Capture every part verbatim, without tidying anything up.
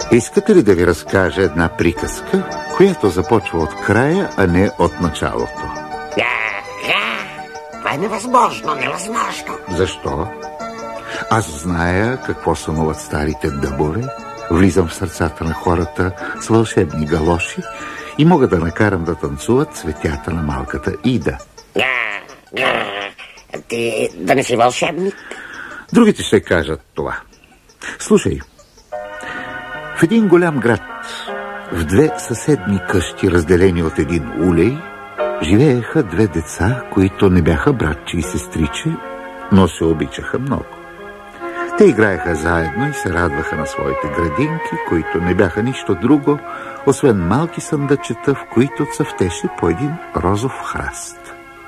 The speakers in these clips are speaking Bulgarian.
Искате ли да ви разкажа една приказка, която започва от края, а не от началото? Това е невъзможно, невъзможно. Защо? Аз зная какво сънуват старите дъбове, влизам в сърцата на хората с вълшебни галоши и мога да накарам да танцуват цветята на малката Ида. Ти да не си вълшебник? Другите ще кажат това. Слушай, в един голям град, в две съседни къщи, разделени от един улей, живееха две деца, които не бяха братче и сестриче, но се обичаха много. Те играеха заедно и се радваха на своите градинки, които не бяха нищо друго, освен малки съндъчета, в които цъфтеше по един розов храст.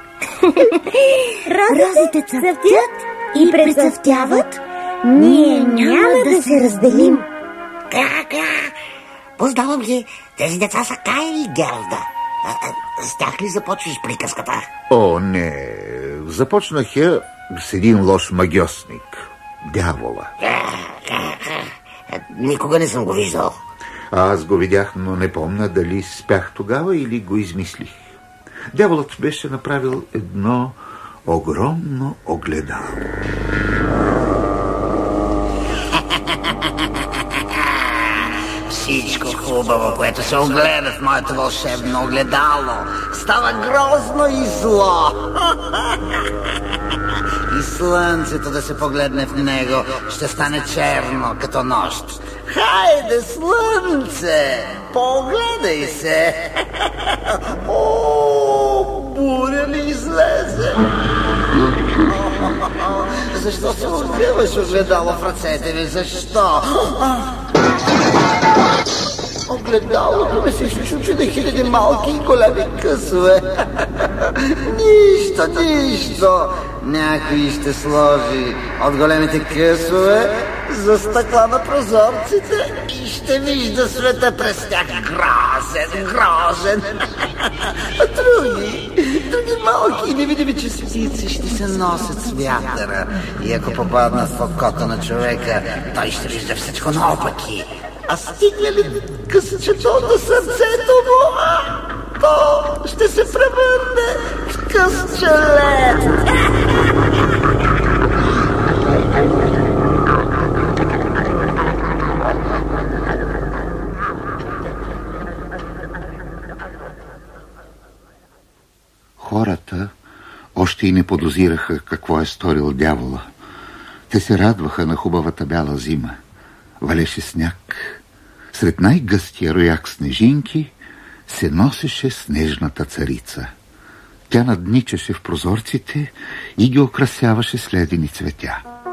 Розите цъфтят и прецъфтяват, ние няма да се разделим. Как? Познавам ги. Тези деца са Кай и Герда. С тях ли започваш приказката? О, не. Започнах я с един лош магьосник. Дявола. Никога не съм го виждал. Аз го видях, но не помня дали спях тогава или го измислих. Дяволът беше направил едно огромно огледало. Всичко хубаво, което се огледа в моето вълшебно огледало, става грозно и зло. И слънцето да се погледне в него ще стане черно като нощ. Хайде, слънце, погледай се. О, буря ли излезе? Защо се огледаш огледало в ръцете ми? Защо? Огледалото ми се щучи на хиляди малки и големи късове. Нищо, нищо. Някой ще сложи от големите късове за стъкла на прозорците и ще вижда света през тях грозен, грозен. А други, други малки и невидими частици ще се носят с вятъра. И ако попаднат в окото на човека, той ще вижда всичко наопаки. А стигне ли късчето до сърцето му, то ще се превърне в късчелет. Хората още и не подозираха какво е сторил дявола. Те се радваха на хубавата бяла зима. Валеше сняг. Сред най-гъстия рояк снежинки се носеше снежната царица. Тя надничаше в прозорците и ги украсяваше с ледени цветя.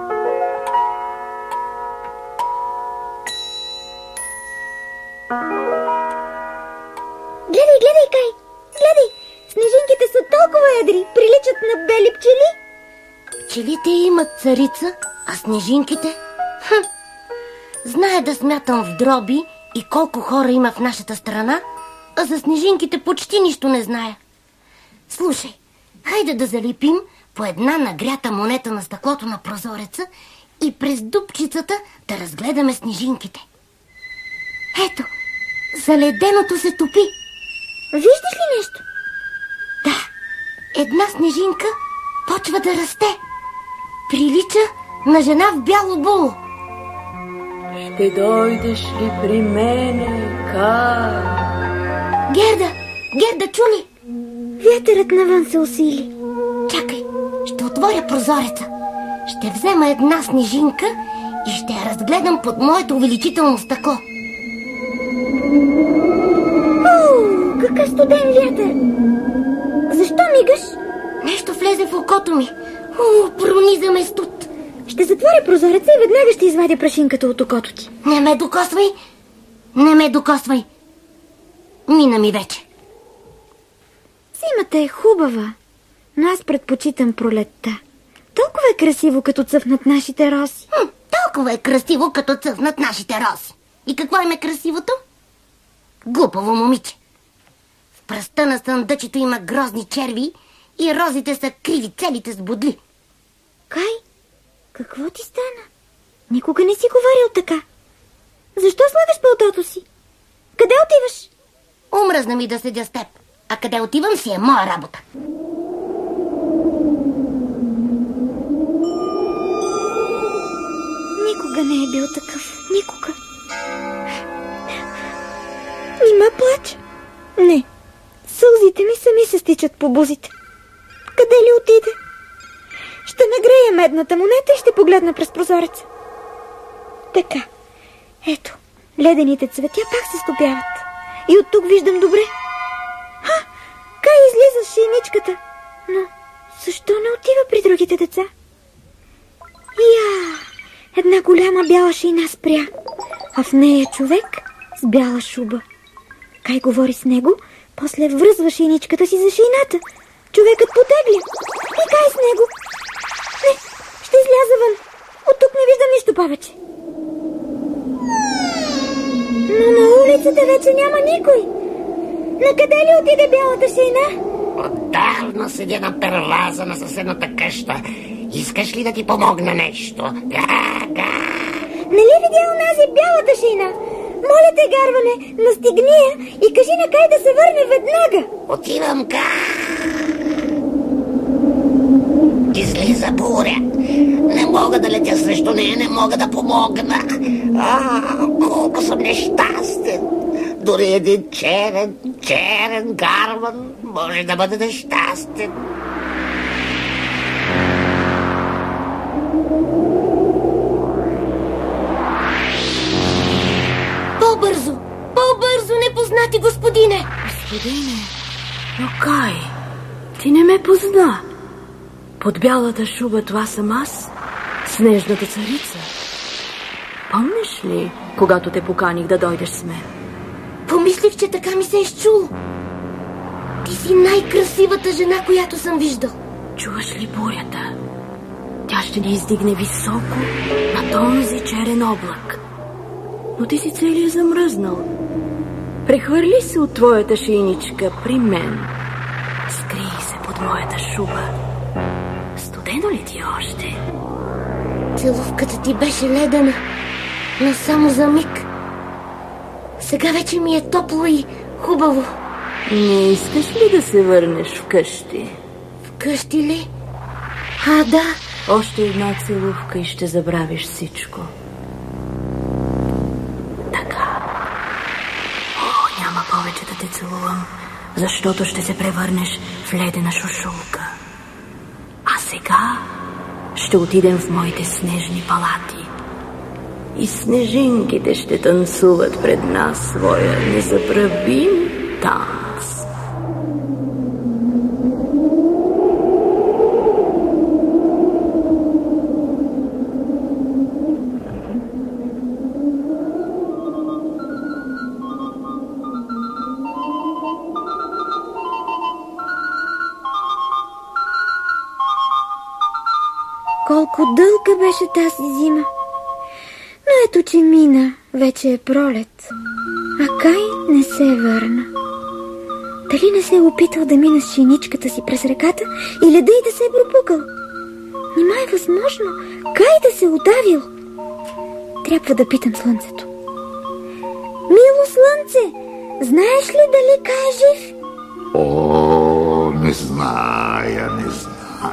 Гледай, гледай, Кай! Гледай! Снежинките са толкова едри, приличат на бели пчели. Пчелите имат царица, а снежинките? Хм! Знае да смятам в дроби и колко хора има в нашата страна, а за снежинките почти нищо не зная. Слушай, хайде да залепим по една нагрята монета на стъклото на прозореца и през дупчицата да разгледаме снежинките. Ето, заледеното се топи. Виждаш ли нещо? Да, една снежинка почва да расте. Прилича на жена в бяло було. Ще дойдеш ли при мене, Кай? Герда, Герда, чули? Вятърът навън се усили. Чакай, ще отворя прозореца. Ще взема една снежинка и ще я разгледам под моето увеличително стъкло. О, какъв студен вятър! Защо мигаш? Нещо влезе в окото ми. О, прониза ме студ. Ще затворя прозореца и веднага ще извадя прашинката от окото ти. Не ме докосвай! Не ме докосвай! Мина ми вече. Зимата е хубава, но аз предпочитам пролетта. Толкова е красиво, като цъфнат нашите роси. Хм, толкова е красиво, като цъфнат нашите роси. И какво им е красивото? Глупаво момиче. В пръста на съндъчето има грозни черви и розите са криви целите с бодли. Кай, какво ти стана? Никога не си говорил така. Защо слагаш палтото си? Къде отиваш? Умръзна ми да седя с теб. А къде отивам си е моя работа. Никога не е бил такъв. Никога. Нима плача? Не. Сълзите ми сами се стичат по бузите. Къде ли отиде? Ще нагрея медната монета и ще погледна през прозореца. Така. Ето, ледените цветя пак се стопяват. И от тук виждам добре. Ха! Кай излиза с шейничката. Но защо не отива при другите деца? Я! Една голяма бяла шейна спря, а в нея човек с бяла шуба. Кай говори с него, после връзва шейничката си за шейната. Човекът потегля. И Кай с него. Не, ще изляза вън. От тук не виждам нищо повече. Но на улицата вече няма никой. Накъде ли отиде бялата шейна? Отдавна седя на перваза на съседната къща. Искаш ли да ти помогна нещо? Га, га. Нали видя онази бялата шейна? Моля те, Гарване, настигни я и кажи на Кай да се върне веднага. Отивам, га. Излиза буря. Не мога да летя срещу нея, не мога да помогна. А, колко съм нещастен. Дори един черен, черен гарван може да бъде нещастен. По-бързо! По-бързо, непознати господине! Господине, но Кай, ти не ме позна. Под бялата шуба това съм аз, снежната царица. Помниш ли, когато те поканих да дойдеш с мен? Помислих, че така ми се е изчуло. Ти си най-красивата жена, която съм виждал. Чуваш ли бурята? Тя ще ни издигне високо на този черен облак. Но ти си целият замръзнал. Прехвърли се от твоята шейничка при мен. Скрий се под моята шуба. Студено ли ти още? Целувката ти беше ледена, но само за миг. Сега вече ми е топло и хубаво. Не искаш ли да се върнеш вкъщи? Вкъщи ли? А, да. Още една целувка и ще забравиш всичко. Така. О, няма повече да те целувам, защото ще се превърнеш в ледена шушулка. А сега ще отидем в моите снежни палати. И снежинките ще танцуват пред нас своя незабравим танц. Колко дълга беше тази зима. Но ето, че мина, вече е пролет. А Кай не се върна. Дали не се е опитал да мина с шиничката си през реката и леда и да се е пропукал? Нима е възможно Кай да се удавил? Трябва да питам слънцето. Мило слънце, знаеш ли дали Кай е жив? О, не зная, не зная.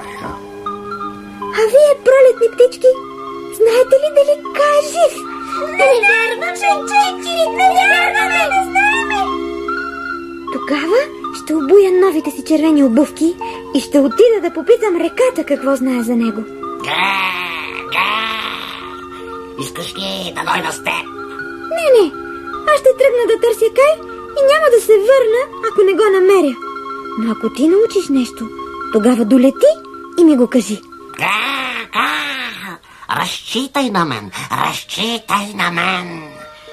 А вие, пролетни птички, знаете ли дали Кай е жив? Не вярваме, чечи! Не вярваме, не знаеме! Тогава ще обуя новите си червени обувки и ще отида да попитам реката какво знае за него. Га, га. Искаш ли да дойда с теб? Не, не, аз ще тръгна да търся Кай и няма да се върна, ако не го намеря. Но ако ти научиш нещо, тогава долети и ми го кажи. Га, га. Разчитай на мен, разчитай на мен.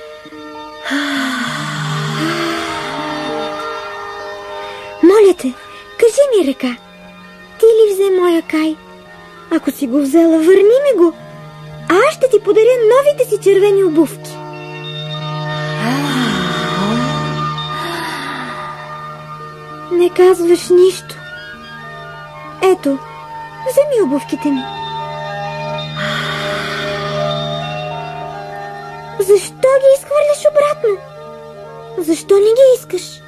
Моля те, кажи ми, река, ти ли взе моя Кай? Ако си го взела, върни ми го, а аз ще ти подаря новите си червени обувки. Не казваш нищо. Ето, вземи обувките ми. Защо ги изхвърляш обратно? Защо не ги искаш?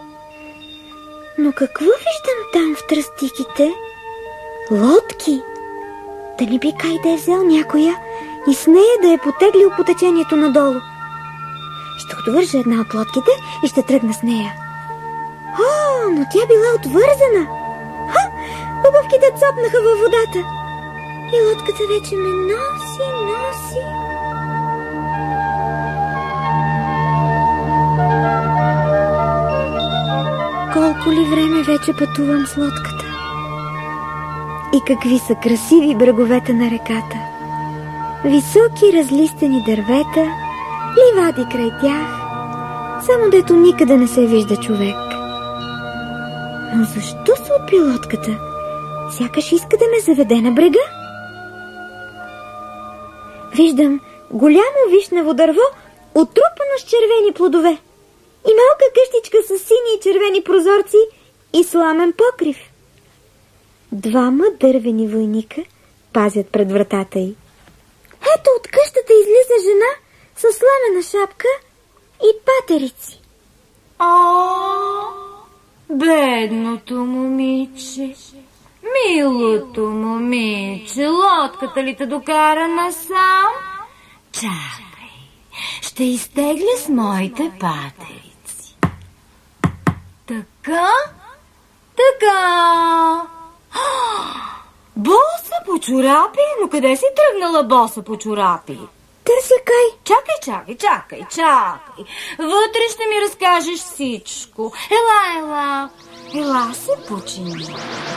Но какво виждам там в тръстиките? Лодки! Дали би Кай да е взел някоя и с нея да е потеглил по течението надолу? Ще отвържа една от лодките и ще тръгна с нея. О, но тя била отвързана! Ха! Обувките цопнаха във водата. И лодката вече ме носи, носи. Колко ли време вече пътувам с лодката? И какви са красиви бреговете на реката. Високи разлистени дървета, ливади край тях, само дето никъде не се вижда човек. Но защо се отпи лодката? Сякаш иска да ме заведе на брега. Виждам голямо вишнево дърво, отрупано с червени плодове, и малка къщичка с сини и червени прозорци и сламен покрив. Двама дървени войника пазят пред вратата й. Ето от къщата излиза жена с сламена шапка и патерици. О, бедното момиче, милото момиче, лодката ли те докара насам? Чакай, ще изтегля с моите патерици. Така, така. Боса по чорапи? Но къде си тръгнала боса по чорапи? Търся Кай. Чакай, чакай, чакай, чакай. Вътре ще ми разкажеш всичко. Ела, ела, ела се почини.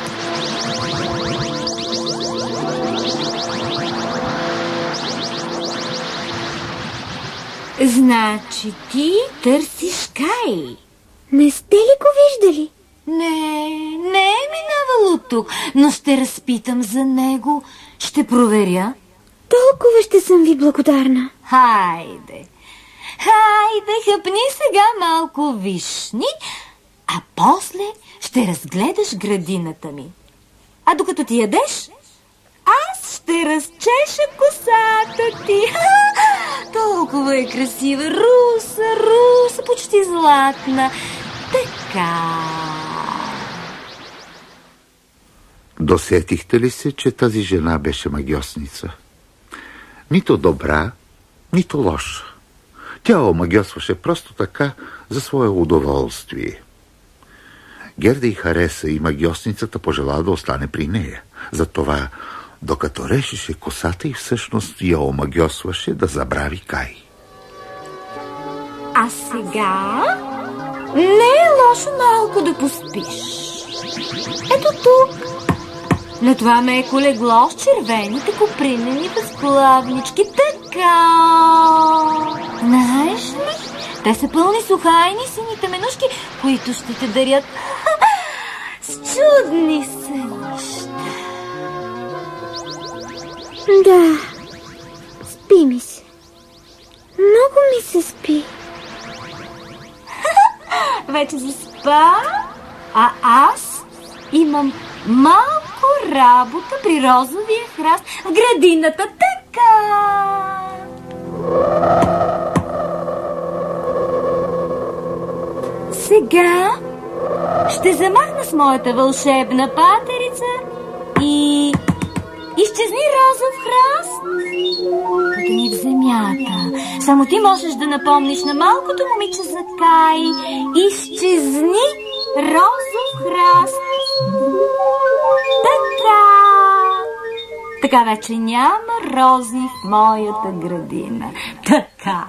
Значи ти търсиш Кай? Не сте ли го виждали? Не, не е минавало тук, но ще разпитам за него. Ще проверя. Толкова ще съм ви благодарна. Хайде, хайде, хъпни сега малко вишни, а после ще разгледаш градината ми. А докато ти ядеш, аз ще разчеша косата ти. Ха, толкова е красива, руса, руса, почти златна. Така. Досетихте ли се, че тази жена беше магьосница? Нито добра, нито лоша. Тя омагьосваше просто така за свое удоволствие. Герда й хареса и магьосницата пожела да остане при нея. Затова, докато решеше косата и всъщност я омагьосваше да забрави Кай. А сега не е лошо малко да поспиш. Ето тук, на това меко легло с червените копринени възглавнички. Така. Знаеш ли, те са пълни с ухайни сините менушки, които ще те дарят с чудни сънища. Да, спи ми се. Много ми се спи. Вече заспа, а аз имам малко работа при розовия храст в градината. Така. Сега ще замахна с моята вълшебна патерица и изчезни розов храст. Потъни в земята. Само ти можеш да напомниш на малкото момиче за Кай. Изчезни розов храст. Така. Така вече няма рози в моята градина. Така.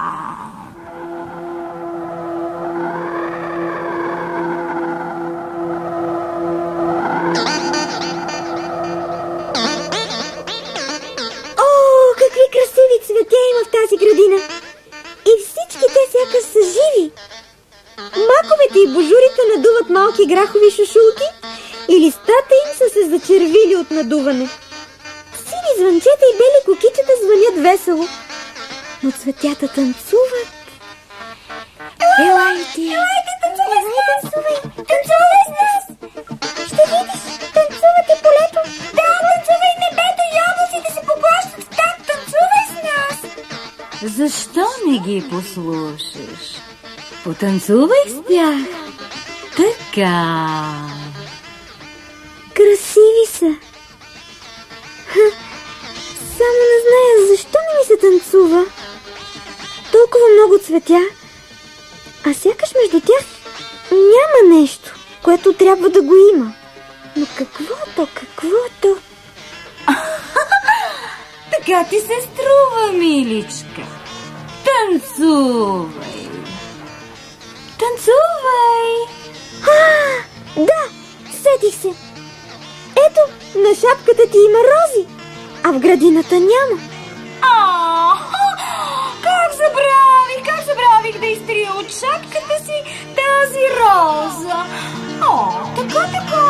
Красиви цветя има в тази градина. И всички те сякаш са живи. Маковете и божурите надуват малки грахови шушулки и листата им са се зачервили от надуване. Сини звънчета и бели кукичета звънят весело. Но цветята танцуват. Елайте! Елайте, танцувай с нас! Танцувай! Танцувай с нас! Ще видиш, танцувате полето. Да, танцувай небето и облаците се поплащат. Так, танцувай с нас! Защо не ги послушаш? Потанцувай с тях. Така. Красиви са. Ха, само не зная защо не ми се танцува. Толкова много цветя, а сякаш между тях няма нещо, което трябва да го има. Но каквото, каквото... Така ти се струва, миличка. Танцувай. Танцувай. А, да, сетих се. Ето, на шапката ти има рози, а в градината няма. А, как забравих, как забравих да изтрия от шапката си тази роза. О, така, така.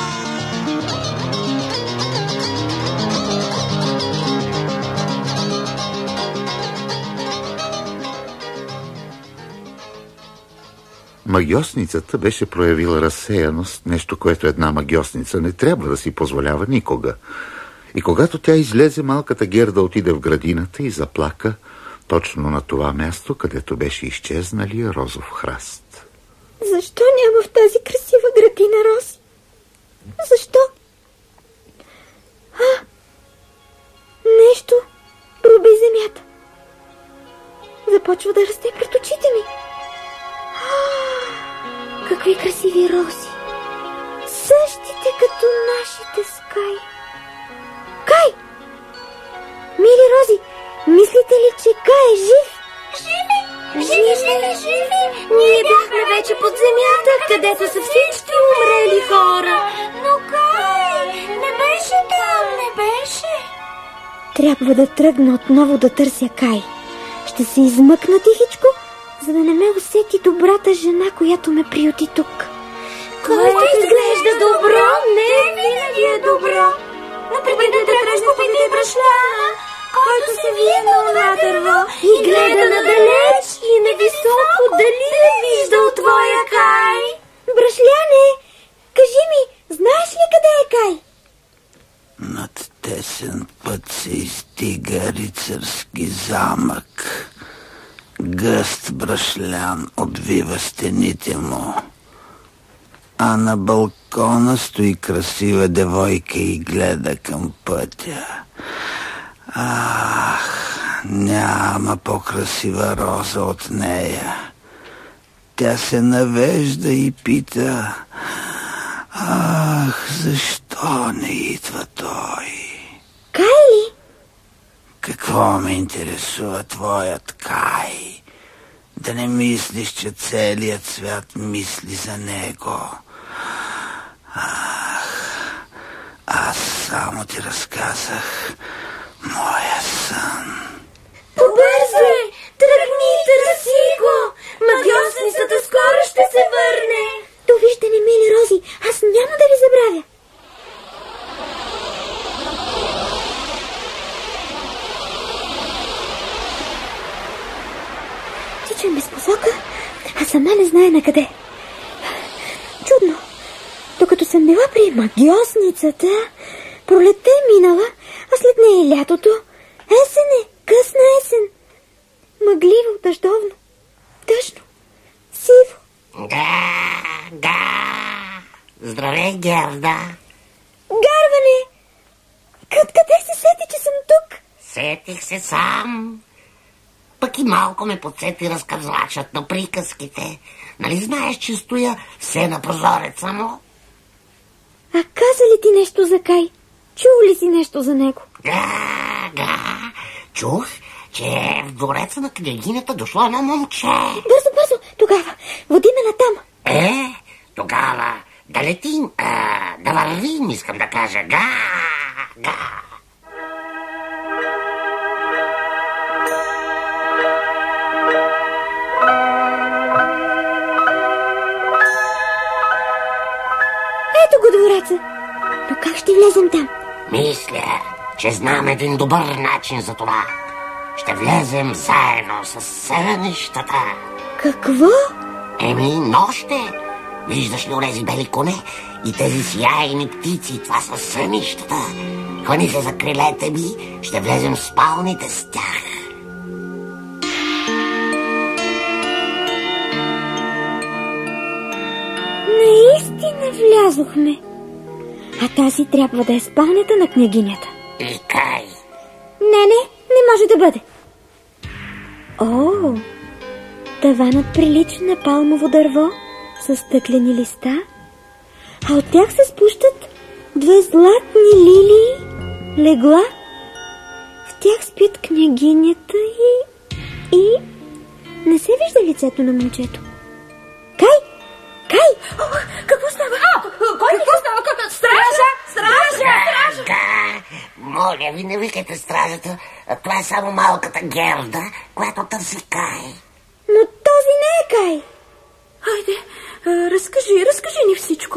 Магьосницата беше проявила разсеяност, нещо, което една магьосница не трябва да си позволява никога. И когато тя излезе, малката Герда отиде в градината и заплака точно на това място, където беше изчезналия розов храст. Защо няма в тази красива градина рози? Защо? А, нещо проби земята. Започва да расте пред очите ми. Какви красиви рози! Същите като нашите с Кай. Кай! Мили рози, мислите ли, че Кай е жив? Живи! Живи, живи, живи! Ние бяхме вече под земята, където са всички умрели хора. Но Кай не беше там, не беше. Трябва да тръгна отново да търся Кай. Ще се измъкна тихичко, за да не ме усети добрата жена, която ме приюти тук. Което изглежда добро, не винаги е добро. Например, да тръгнеш да купите брашляна, който се вие на това дърво и гледа надалеч и нависоко дали е виждал твоя Кай. Брашляне, кажи ми, знаеш ли къде е Кай? Над тесен път се изтига рицарски замък. Гъст брашлян обвива стените му, а на балкона стои красива девойка и гледа към пътя. Ах, няма по-красива роза от нея. Тя се навежда и пита: ах, защо не идва той? Кай ли? Какво ме интересува твоят Кай? Да не мислиш, че целият свят мисли за него. Ах, аз само ти разказах моя сън. Побързай! Тръгни и търси го! Магьосницата скоро ще се върне! Довиждане, мили рози, аз няма да ви забравя. Тичам без посока, а сама не знае на къде. Чудно. Докато съм била при магьосницата, пролетта е минала, а след нея и лятото. Есен е, късна есен. Мъгливо, дъждовно, тъжно, сиво. Да, да. Здравей, Герда. Гарване! Откъде се сети, че съм тук? Сетих се сам. Пък и малко ме подсети разказвачът на приказките. Нали знаеш, че стоя все на прозореца му? А каза ли ти нещо за Кай? Чул ли си нещо за него? Да, да. Чух, че в двореца на княгинята дошло едно момче. Бързо, бързо, тогава, води ме натам. Е, тогава да летим, а, да вървим, искам да кажа. Га, га. Ето го двореца. Но как ще влезем там? Мисля, че знам един добър начин за това. Ще влезем заедно с сънищата. Какво? Еми, ноще. Виждаш ли онези бели коне и тези сияйни птици? Това са сънищата. Хвани се за крилете ми, ще влезем в спалните с тях. влязохме. А тази трябва да е спалнята на княгинята. И Кай. Не, не, не може да бъде. О, таванът прилича на палмово дърво с стъклени листа, а от тях се спущат две златни лилии легла. В тях спят княгинята и... и... не се вижда лицето на момчето. Кай! Кай! О, какво става? А, кой какво става? Стража! Стража! Стража! Моля ви, не викайте стражата. Това е само малката Герда, която търси Кай. Но този не е Кай. Хайде, а, разкажи, разкажи ни всичко.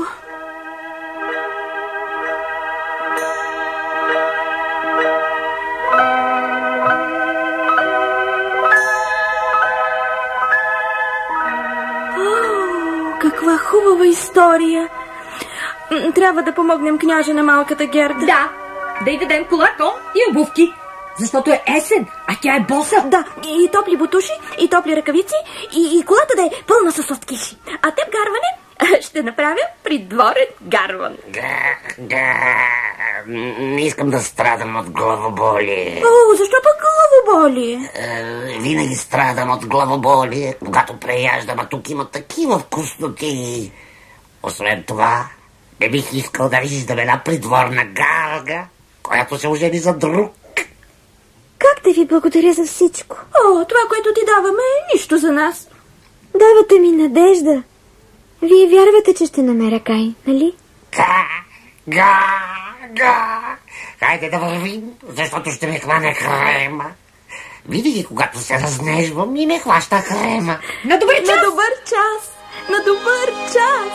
Каква хубава история. Трябва да помогнем княжа на малката Герда. Да, да й дадем колато и обувки, защото е есен, а тя е боса. Да, и топли бутуши, и топли ръкавици, и, и колата да е пълна с сладкиши. А теб, Гарване, ще направя придворен гарван. Да, да, не искам да страдам от главоболие. О, защо пък главоболие? Е, винаги страдам от главоболие, когато преяждам, а тук има такива вкусноти. Освен това, не бих искал да виждам една придворна галга, която се ожени за друг. Как да ви благодаря за всичко? О, това, което ти даваме, е нищо за нас. Давате ми надежда. Вие вярвате, че ще намеря Кай, нали? Га, га, га. Хайде да вървим, защото ще ме хване хрема. Винаги, когато се разнежвам, и ме хваща хрема. На добър час! На добър час! На добър час!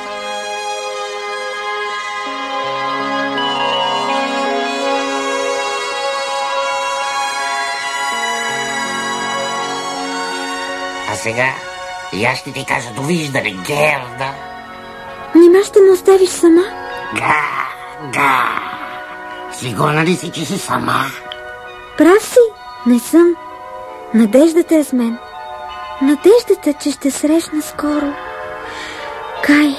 А сега и аз ще ти кажа довиждане, Герда. Нима ще ме оставиш сама? Га, га. Сигурна ли си, че си сама? Прав си, не съм. Надеждата е с мен. Надеждата, че ще срещна скоро Кай.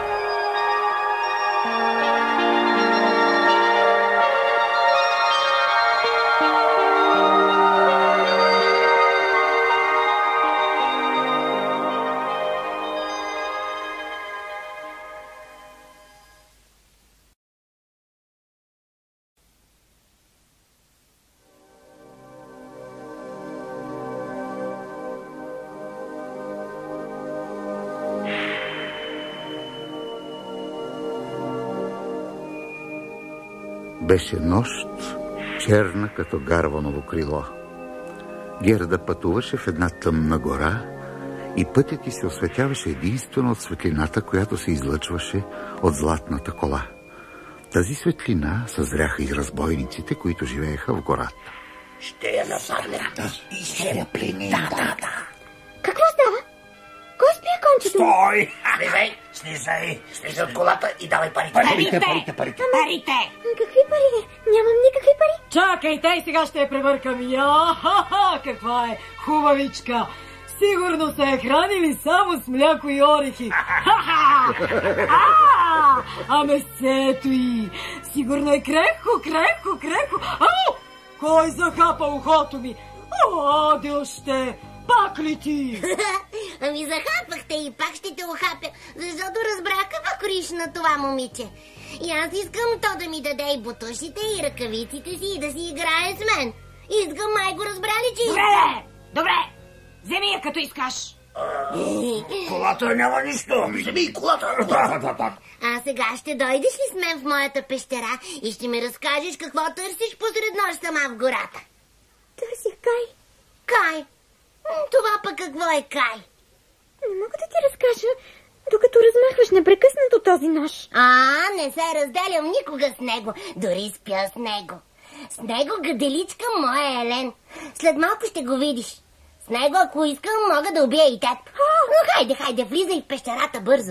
Беше нощ, черна като гарваново крило. Герда пътуваше в една тъмна гора и пътят й се осветяваше единствено от светлината, която се излъчваше от златната кола. Тази светлина съзряха и разбойниците, които живееха в гората. Ще я нападнем и ще я пленим. Да, да, да. Какво става? Кой спи кончето? Стой! Слизай, слизай, слизай от колата и давай парите. Парите, парите, парите. Парите! Какви пари? Нямам никакви пари. Чакайте, и сега ще я превъркам. Я, ха-ха, каква е хубавичка. Сигурно се е хранили само с мляко и орехи. Ха-ха! А, а месето й. Сигурно е крехко, крехко, крехко. Ау! Кой захапа ухото ми? О, дълще! Пак ли ти? Ами захапахте и пак ще те ухапя, защото разбрах каква кориш на това момиче. И аз искам то да ми даде и бутушите, и ръкавиците си, и да си играе с мен. Искам, май го разбрали, че... Добре, добре. Вземи я като искаш. Колата няма нищо. Вземи и колата. Да, да, да. А сега ще дойдеш ли с мен в моята пещера и ще ми разкажеш какво търсиш посред нощ сама в гората? Търся Кай. Кай? Това пък какво е Кай? Не мога да ти разкажа, докато размахваш непрекъснато този нож. А, не се разделям никога с него, дори спя с него. С него, гаделичка моя Елен. След малко ще го видиш. С него, ако искам, мога да убия и теб. Но хайде, хайде, влизай в пещерата бързо.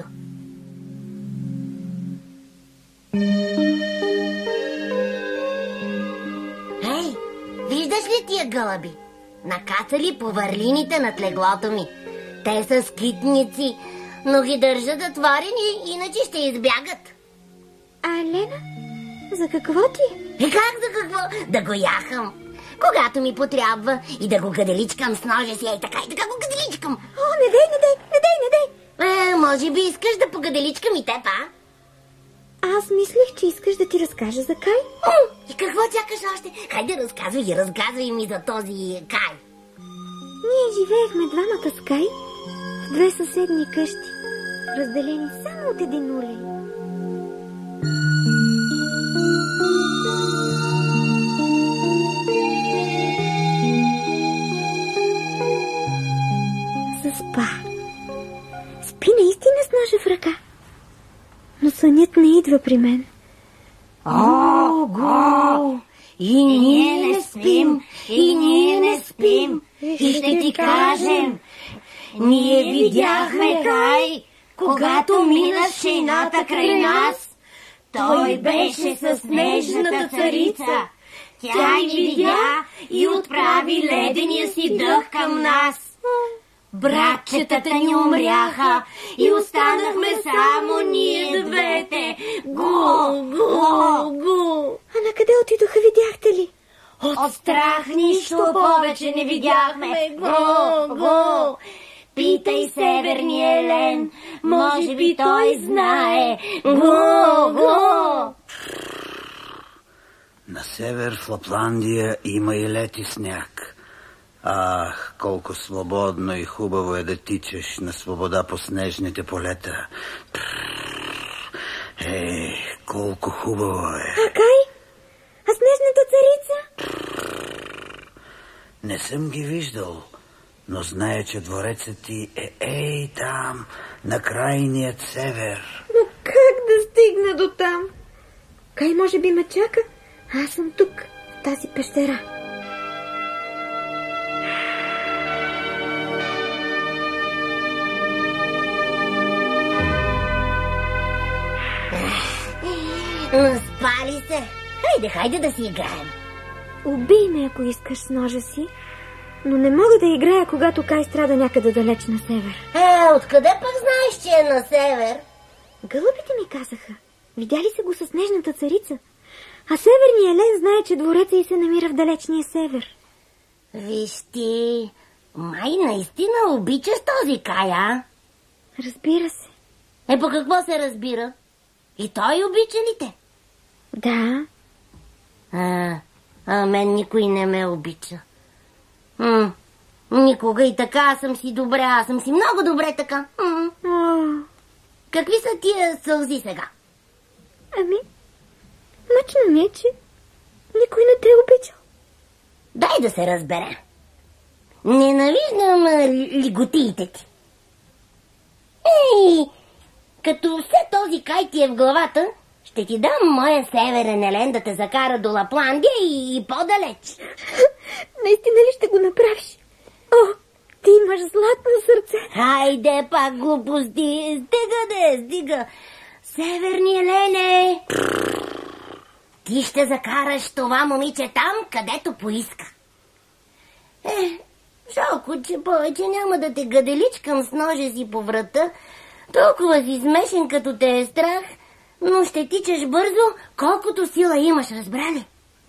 Ей, виждаш ли тия гълъби? Накацали по върлините над леглото ми. Те са скитници, но ги държат затворени, иначе ще избягат. А Елена? За какво ти? И как за какво? Да го яхам. Когато ми потрябва и да го гаделичкам с ножа си, ей така и така го гаделичкам. О, не дей, не дей, не дей, не дей. Е, може би искаш да погаделичкам и теб, а? Аз мислех, че искаш да ти разкажа за Кай. М, и какво чакаш още? Хайде разказвай и разказвай ми за този Кай. Ние живеехме двамата с Кай в две съседни къщи, разделени само от един улей. Заспа. Спи наистина с ножа в ръка. Но сънят не идва при мен. О, го! И ние не спим, и ние не спим, и ще ти кажем. Ние видяхме Кай, когато мина шейната край нас. Той беше с снежната царица. Тя ни видя и отправи ледения си дъх към нас. Братчетата ни умряха и останахме само ние двете. Го, го, го. А на къде отидоха, видяхте ли? От страх нищо повече не видяхме. Го, го. Питай Северния Елен, може би той знае. Го, го. На север в Лапландия има и лед и сняг. Ах, колко свободно и хубаво е да тичаш на свобода по снежните полета. Ей, колко хубаво е. А Кай? А снежната царица? Не съм ги виждал, но зная, че дворецът ти е ей там, на крайният север. Но как да стигна до там? Кай може би ме чака, а аз съм тук, в тази пещера. Спали се. Хайде, хайде да си играем. Убий ме, ако искаш с ножа си, но не мога да играя, когато Кай страда някъде далеч на север. Е, откъде пък знаеш, че е на север? Гълъбите ми казаха. Видяли се го със снежната царица. А Северният Елен знае, че двореца й се намира в далечния север. Виж ти, май наистина обичаш този Кай, а? Разбира се. Е, по какво се разбира? И той обича ли те? Да. А, а мен никой не ме обича. М, никога и така, аз съм си добре, аз съм си много добре така. М. О. Какви са тия сълзи сега? Ами, мъчно ми е, че никой не те е обичал. Дай да се разбере. Ненавиждам лиготиите ти. Ей, като все този Кай ти е в главата, ще ти дам моя Северен Елен да те закара до Лапландия и, и по-далеч. Наистина ли ще го направиш? О, ти имаш златно сърце. Хайде пак глупости, стига де, стига. Северни Елене, ти ще закараш това момиче там, където поиска. Е, жалко, че повече няма да те гаделичкам с ножа си по врата. Толкова си смешен, като те е страх, но ще тичаш бързо, колкото сила имаш, разбрали?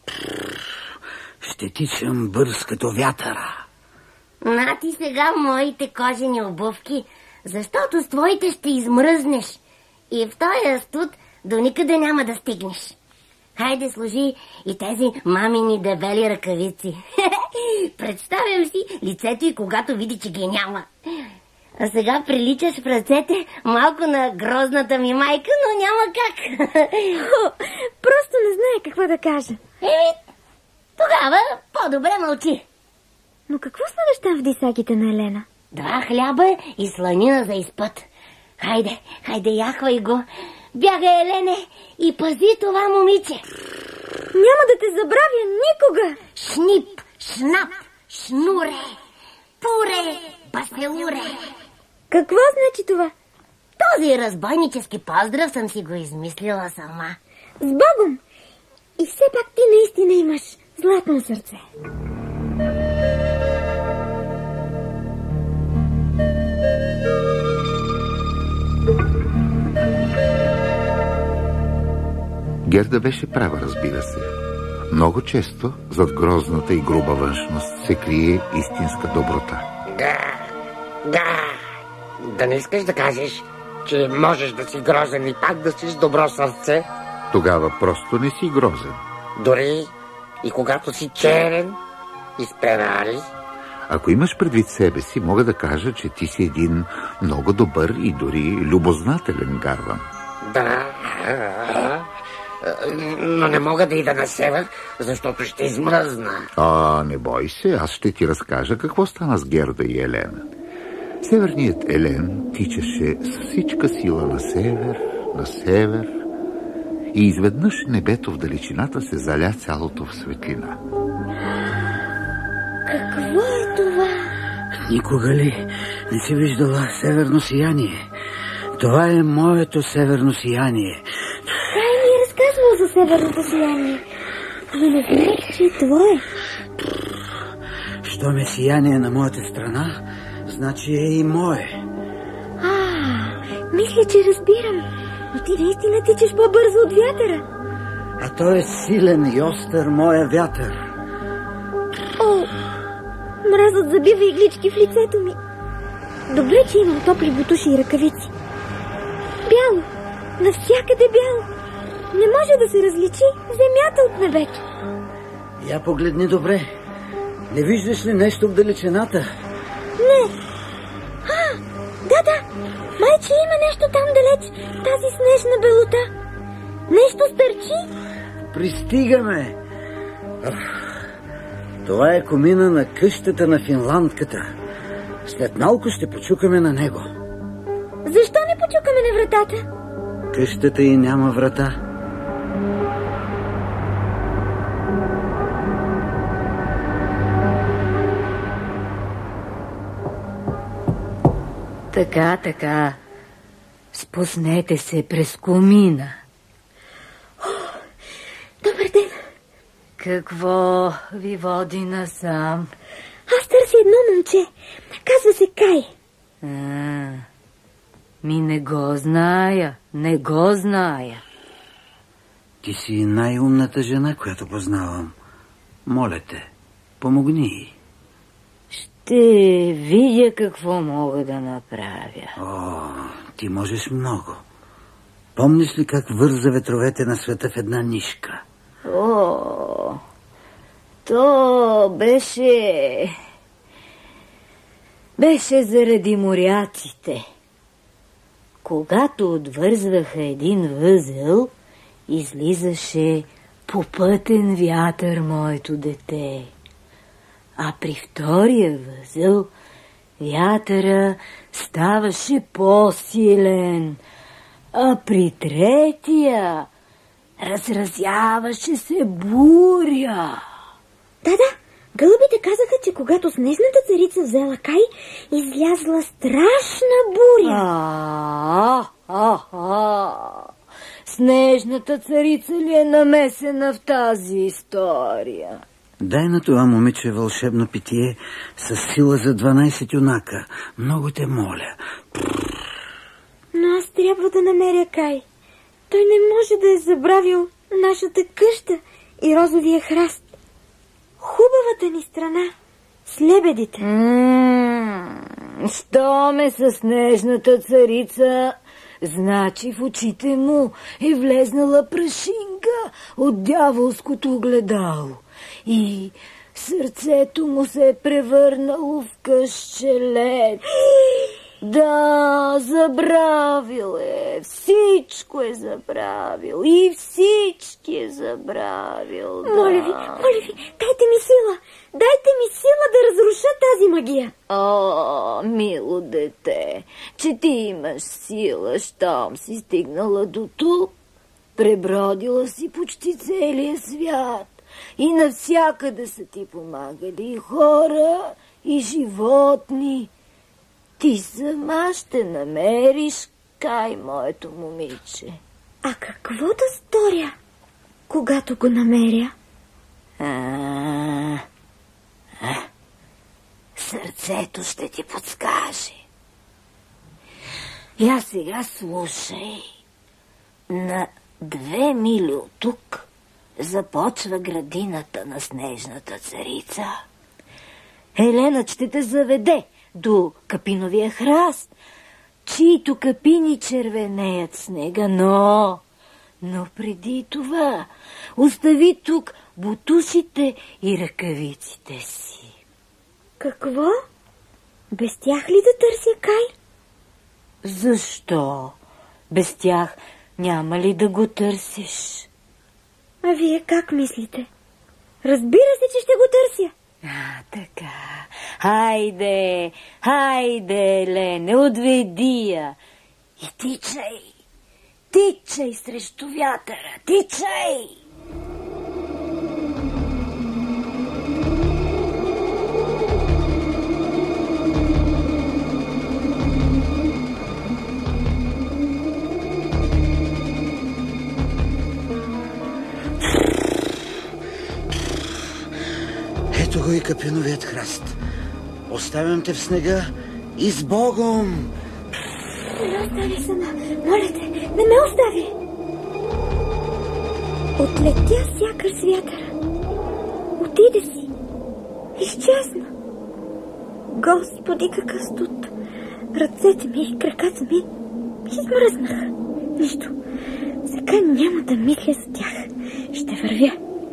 Ще тичам бърз като вятъра. На ти сега моите кожени обувки, защото с твоите ще измръзнеш. И в този студ до никъде няма да стигнеш. Хайде, служи и тези мамини дебели ръкавици. Представям си лицето и когато види, че ги няма. А сега приличаш в ръцете малко на грозната ми майка, но няма как. О, просто не знае какво да кажа. Е, тогава по-добре мълчи. Но какво слагаш там в дисагите на Елена? Два хляба и сланина за изпът. Хайде, хайде, яхвай го. Бягай, Елене, и пази това момиче. Няма да те забравя никога. Шнип, шнап, шнуре, пуре, баселуре. Какво значи това? Този разбойнически поздрав съм си го измислила сама. С Богом! И все пак ти наистина имаш златно сърце. Герда беше права, разбира се. Много често зад грозната и груба външност се крие истинска доброта. Да, да. Да не искаш да кажеш, че можеш да си грозен и пак да си с добро сърце? Тогава просто не си грозен. Дори и когато си черен и с пенали? Ако имаш предвид себе си, мога да кажа, че ти си един много добър и дори любознателен гарван. Да, но не мога да ида на север, защото ще измръзна. А, не бой се, аз ще ти разкажа какво стана с Герда и Елена. Северният Елен тичаше с всичка сила на север, на север и изведнъж небето в далечината се заля цялото в светлина. Какво е това? Никога ли не си виждала северно сияние? Това е моето северно сияние. Кай ми е разказвал за северното сияние, но не знаех, че е твое. Щом е сияние на моята страна, значи е и мое. А, мисля, че разбирам. Но ти наистина тичаш по-бързо от вятъра. А той е силен и остър моя вятър. О, мразът забива иглички в лицето ми. Добре, че имам топли бутуши и ръкавици. Бяло, навсякъде бяло. Не може да се различи земята от небето. Я погледни добре. Не виждаш ли нещо в далечината? Не. А, да, да. Майче, има нещо там далеч, тази снежна белота. Нещо стърчи. Пристигаме. Това е комина на къщата на финландката. След малко ще почукаме на него. Защо не почукаме на вратата? Къщата й няма врата. Така, така. Спуснете се през комина. О, добър ден. Какво ви води насам? Аз търся едно момче. Казва се Кай. А, ми не го зная, не го зная. Ти си най-умната жена, която познавам. Моля те, помогни. Ще видя какво мога да направя. О, ти можеш много. Помниш ли как върза ветровете на света в една нишка? О, то беше... Беше заради моряците. Когато отвързваха един възел, излизаше попътен вятър моето дете. А при втория възел вятъра ставаше по-силен, а при третия разразяваше се буря. Да, да, гълъбите казаха, че когато снежната царица взела Кай, излязла страшна буря. А, а, а. Снежната царица ли е намесена в тази история? Дай на това момиче вълшебно питие с сила за дванайсет юнака. Много те моля. Но аз трябва да намеря Кай. Той не може да е забравил нашата къща и розовия храст. Хубавата ни страна с лебедите. М-м, що ме със снежната царица, значи в очите му е влезнала прашинка от дяволското огледало и сърцето му се е превърнало в късче лед. Да, забравил е, всичко е забравил и всички е забравил. Да. Моля ви, моля ви, дайте ми сила, дайте ми сила да разруша тази магия. О, мило дете, че ти имаш сила, щом си стигнала до тук. Пребродила си почти целия свят и навсякъде са ти помагали и хора, и животни. Ти сама ще намериш Кай, моето момиче. А какво да сторя, когато го намеря? А, а, сърцето ще ти подскаже. Я сега слушай. На Две мили от тук започва градината на Снежната царица. Елена ще те заведе до капиновия храст, чието капини червенеят снега, но... Но преди това остави тук бутушите и ръкавиците си. Какво? Без тях ли да търся Кай? Защо? Без тях няма ли да го търсиш? А вие как мислите? Разбира се, че ще го търся. А, така. Хайде, хайде, Елене, отведи я. И тичай, тичай срещу вятъра, тичай! Ето го и капиновият храст. Оставям те в снега и с Богом! Не ме остави сама. Моля те, не ме остави. Отлетя сякаш с вятъра. Отиде си. Изчезна. Господи, какъв студ. Ръцете ми и краката ми измръзнаха. Нищо. Сега няма да мисля за тях. Ще вървя.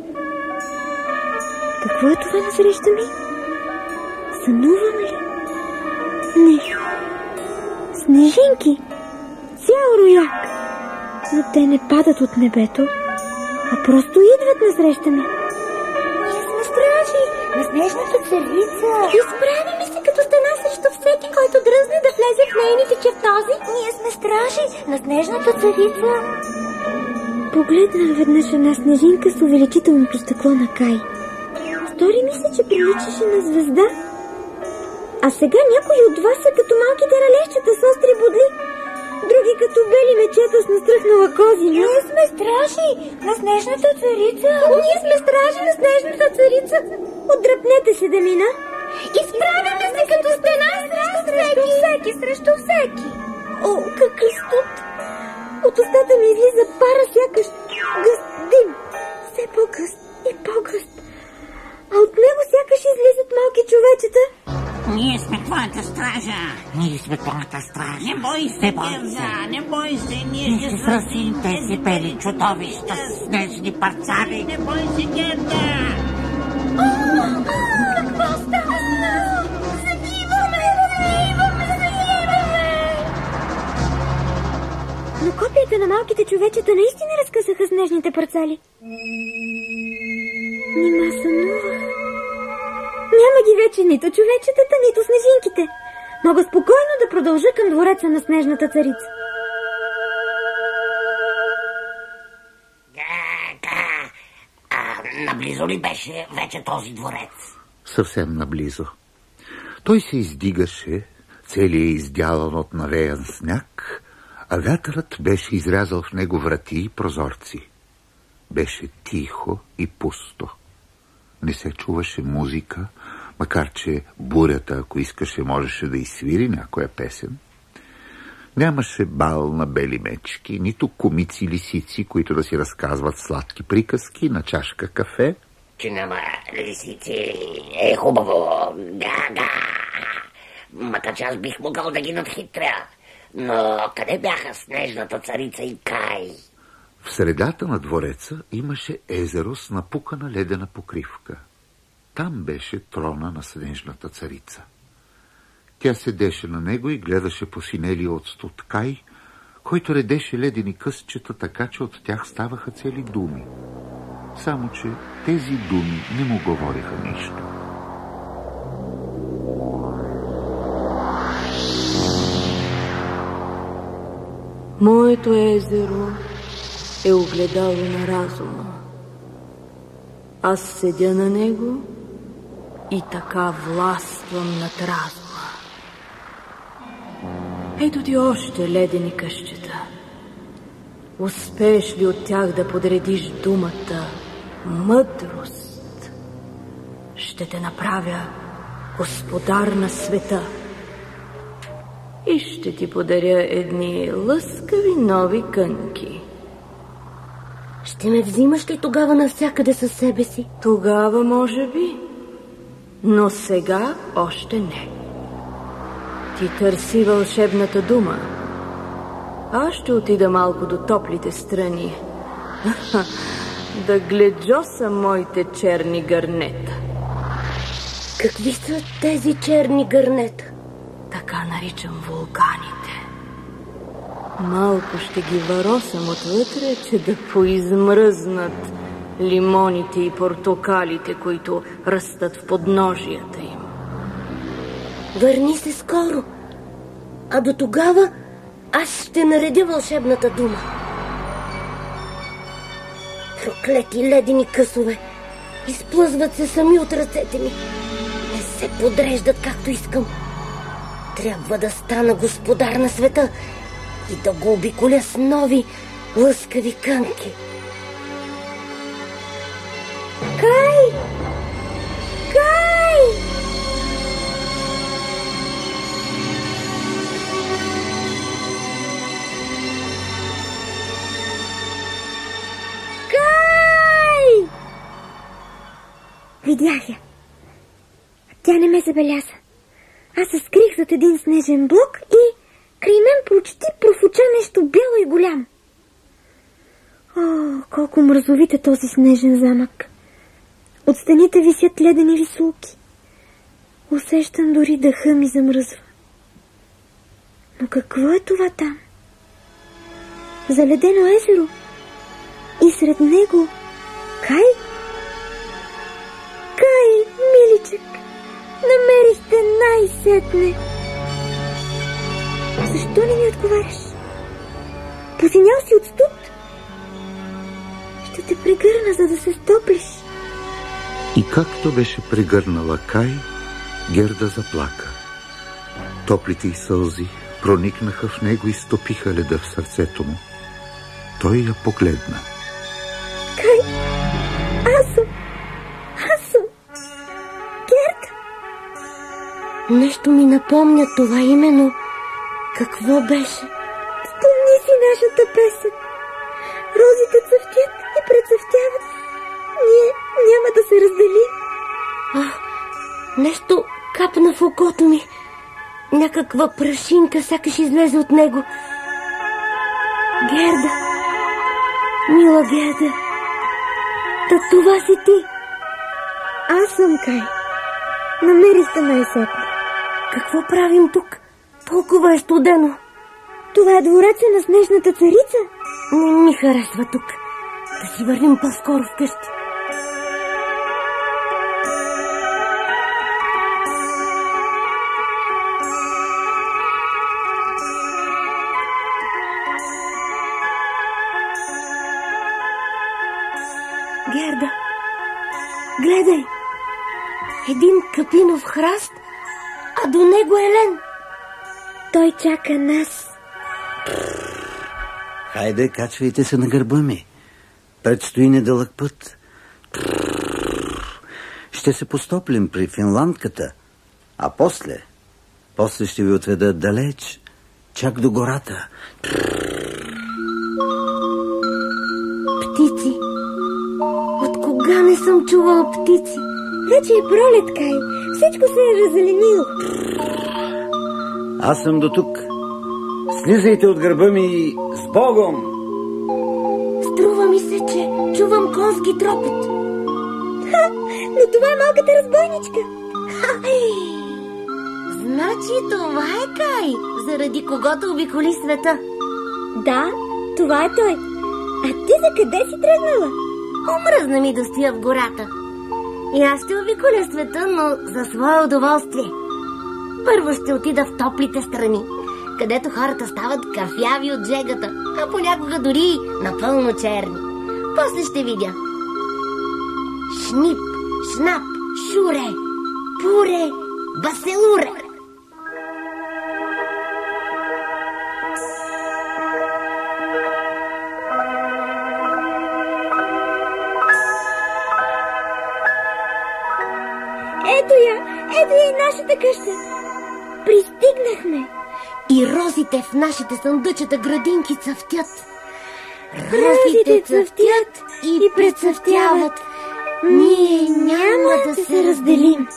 Какво е това насреща ми? Сънувам ли? Не. Снежинки. Цял рояк. Но те не падат от небето, а просто идват насреща ми. Ние сме стражи на Снежната царица. Изправяме се като стена срещу всеки, който дръзне да влезе в нейните чертози. Ние сме стражи на Снежната царица. Погледнах веднъж една снежинка с увеличителното стъкло на Кай. Стори ми се, че приличаше на звезда. А сега някои от вас са като малките ралещата с остри бодли, други като бели мечета с настръхнала козина. Ние сме стражи на Снежната царица. Ние сме стражи на Снежната царица. Отдръпнете се, Демина. Изправяме се като стена срещу всеки. всеки, срещу всеки. О, какъв студ! От устата ми излиза пара, сякаш гъст дим. Все по-гъст и по-гъст. А от него сякаш излизат малки човечета. Ние сме твоята стража. Ние сме твоята стража. Не бой се, Герза, не бой се. Ние ще сръсим тези бели чудовища с снежни парцали. Не бой се, Герза. Какво става с нас? Загиваме, загиваме, загиваме. Но копията на малките човечета наистина разкъсаха снежните парцали. Нима сънувах. Няма ги вече нито човечетата, нито снежинките. Мога спокойно да продължа към двореца на Снежната царица. Да, да. А, наблизо ли беше вече този дворец? Съвсем наблизо. Той се издигаше, целият издялан от навеян сняг, а вятърът беше изрязал в него врати и прозорци. Беше тихо и пусто. Не се чуваше музика, макар че бурята, ако искаше, можеше да изсвири някоя песен. Нямаше бал на бели мечки, нито комици и лисици, които да си разказват сладки приказки на чашка кафе. Че няма лисици е хубаво, да, да. Макар че аз бих могъл да ги надхитря. Но къде бяха Снежната царица и Кай? В средата на двореца имаше езеро с напукана ледена покривка. Там беше трона на Снежната царица. Тя седеше на него и гледаше посинелия от студ Кай, който редеше ледени късчета, така че от тях ставаха цели думи. Само че тези думи не му говориха нищо. Моето езеро е огледало на разума. Аз седя на него и така властвам над разума. Ето ти още ледени къщета. Успееш ли от тях да подредиш думата мъдрост? Ще те направя господар на света и ще ти подаря едни лъскави нови кънки. Ще ме взимаш ли тогава навсякъде със себе си? Тогава може би, но сега още не. Ти търси вълшебната дума. Аз ще отида малко до топлите страни. Да гледжоса моите черни гърнета. Какви са тези черни гърнета? Така наричам вулканите. Малко ще ги варосам отвътре, че да поизмръзнат лимоните и портокалите, които растат в подножията им. Върни се скоро, а до тогава аз ще наредя вълшебната дума. Проклети ледени късове изплъзват се сами от ръцете ми. Не се подреждат както искам. Трябва да стана господар на света и да го обиколя с нови лъскави кънки. Кай! Кай! Кай! Видях я. Тя не ме забеляза. Аз се скрих зад един снежен блок и край мен почти профуча нещо бяло и голямо. О, колко мразовит е този снежен замък. От стените висят ледени висулки. Усещам дори дъха ми замръзва. Но какво е това там? Заледено езеро. И сред него Кай? Кай, миличък, намерихте най-сетне. Защо не ми отговаряш? Посинял си от студ? Ще те прегърна, за да се стоплиш. И както беше прегърнала Кай, Герда заплака. Топлите й сълзи проникнаха в него и стопиха леда в сърцето му. Той я погледна. Кай, аз съм, аз съм Герда. Нещо ми напомня това име, но какво беше? Спомни си нашата песен. Розите цъфтят и прецъфтяват. Ние няма да се разделим. А, нещо капна в окото ми. Някаква прашинка сякаш излезе от него. Герда, мила Герда, та това си ти. Аз съм Кай. Намерихте най-сетне. Какво правим тук? Толкова е студено. Това е двореца на снежната царица. Не ми харесва тук. Да си вървим по-скоро вкъщи. Герда, гледай! Един капинов храст, а до него Елен. Той чака нас. Хайде, качвайте се на гърба ми. Предстои недълъг път. Ще се постоплим при финландката, а после, после ще ви отведа далеч, чак до гората. Птици. От кога не съм чувала птици? Вече е пролет, Кай. Всичко се е разеленило. Аз съм до тук. Слизайте от гърба ми с Богом! Струва ми се, че чувам конски тропот. Ха, но това е малката разбойничка. Значи това е Кай, заради когото обиколи света. Да, това е той. А ти за къде си тръгнала? Омръзна ми да стоя в гората. И аз ще обиколя света, но за свое удоволствие. Първо ще отида в топлите страни, където хората стават кафяви от жегата, а понякога дори напълно черни. После ще видя. Шнип, шнап, шуре, пуре, баселуре. Ето я, ето я и нашата къща. Пристигнахме. И розите в нашите съндъчета градинки цъфтят. Розите цъфтят и прецъфтяват. Ние няма да се разделим.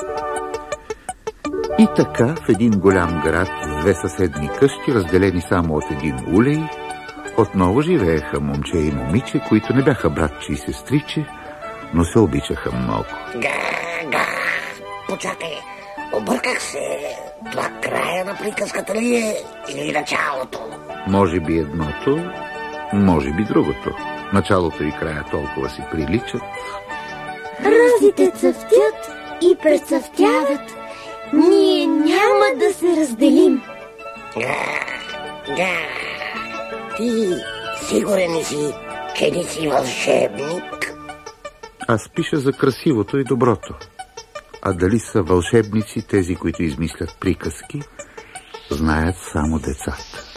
И така в един голям град с две съседни къщи, разделени само от един улей, отново живееха момче и момиче, които не бяха братче и сестриче, но се обичаха много. Га, га, почакай, обърках се. Това края на приказката ли е или началото? Може би едното, може би другото. Началото и края толкова си приличат. Розите цъфтят и прецъфтяват. Ние няма да се разделим. Га, га, ти сигурен ли си, че не си вълшебник? Аз пиша за красивото и доброто. А дали са вълшебници тези, които измислят приказки, знаят само децата.